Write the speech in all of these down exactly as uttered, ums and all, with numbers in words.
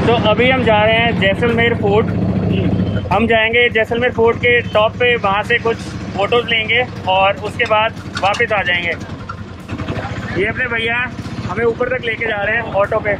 तो अभी हम जा रहे हैं जैसलमेर फोर्ट। हम जाएंगे जैसलमेर फोर्ट के टॉप पे, वहाँ से कुछ फ़ोटोज़ लेंगे और उसके बाद वापस आ जाएंगे। ये अपने भैया हमें ऊपर तक लेके जा रहे हैं ऑटो पे।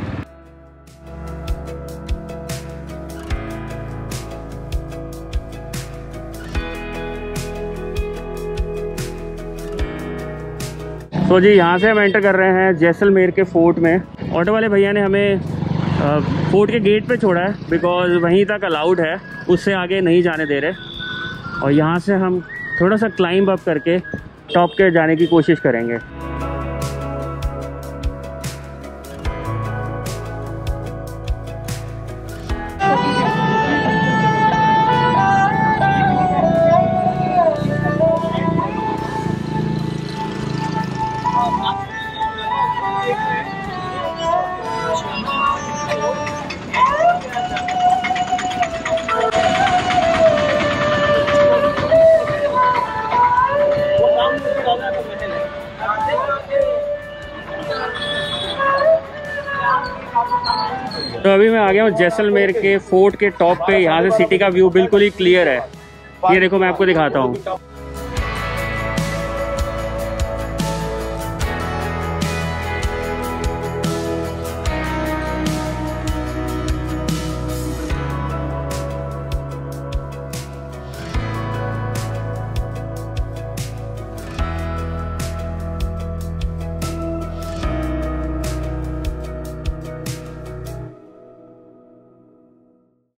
तो जी यहाँ से हम एंटर कर रहे हैं जैसलमेर के फ़ोर्ट में। ऑटो वाले भैया ने हमें फ़ोर्ट के गेट पे छोड़ा है बिकॉज़ वहीं तक अलाउड है, उससे आगे नहीं जाने दे रहे। और यहाँ से हम थोड़ा सा क्लाइंब अप करके टॉप के जाने की कोशिश करेंगे। तो अभी मैं आ गया हूँ जैसलमेर के फोर्ट के टॉप पे। यहाँ से सिटी का व्यू बिल्कुल ही क्लियर है। ये देखो मैं आपको दिखाता हूँ।